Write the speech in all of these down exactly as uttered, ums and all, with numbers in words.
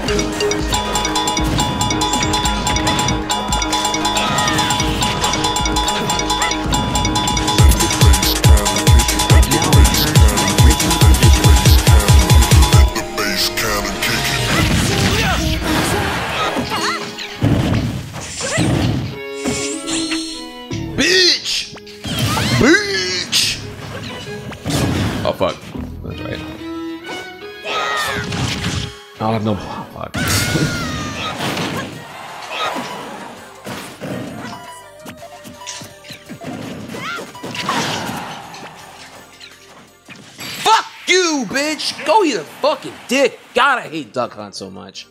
Oh fuck. That's right. Oh no. Fuck. Fuck you, bitch! Go eat a fucking dick. God, I hate Duck Hunt so much.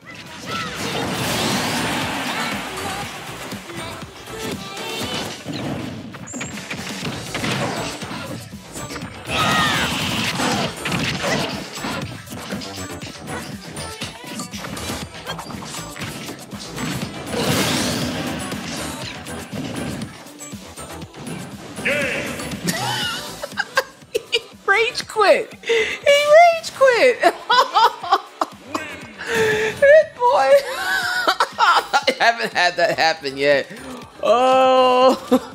Rage quit. He rage quit. Boy, I haven't had that happen yet. Oh.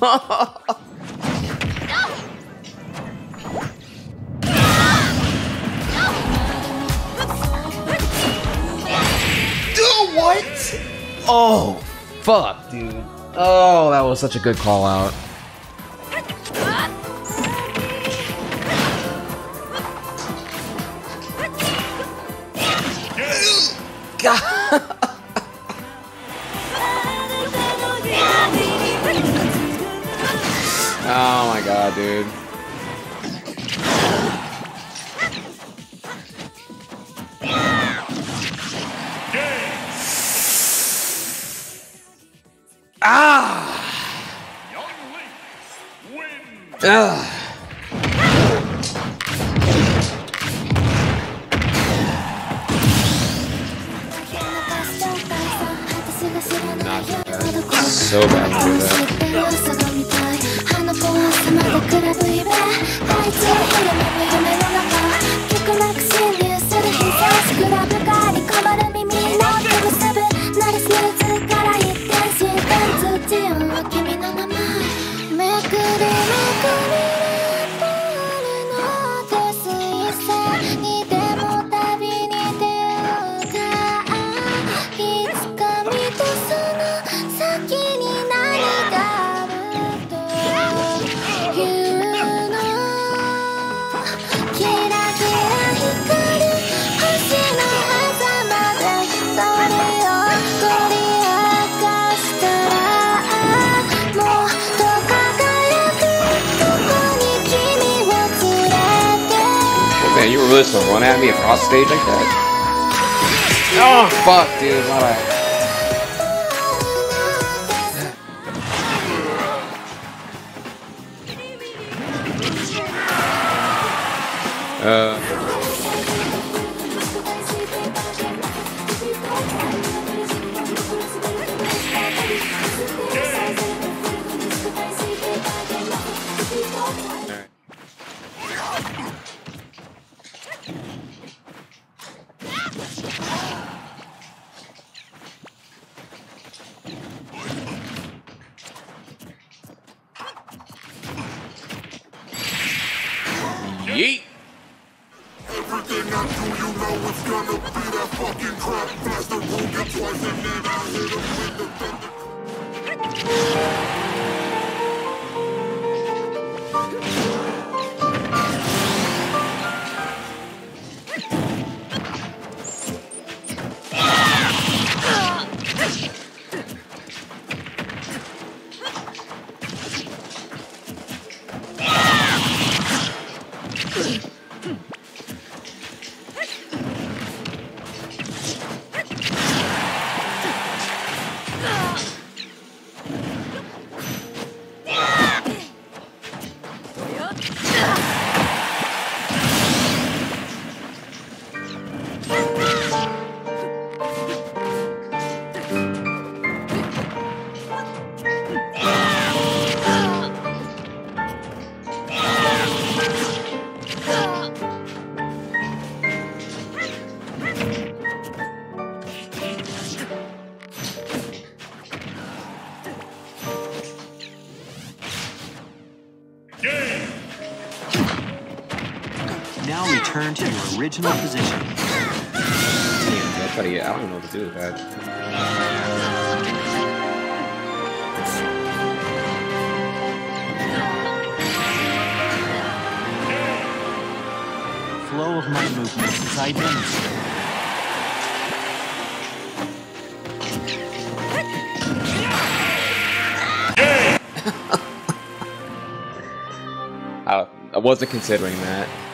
Dude, what? Oh, fuck, dude. Oh, that was such a good call out. God. Oh my god, dude. Ah. Ugh. So bad to do that. Man, you were really supposed to run at me across the stage like that? Oh, fuck, dude. Why? Uh. Yeet. return to your original position. Damn, that's pretty, I don't even know what to do with that. Flow of my movements as I demonstrate. I, I wasn't considering that.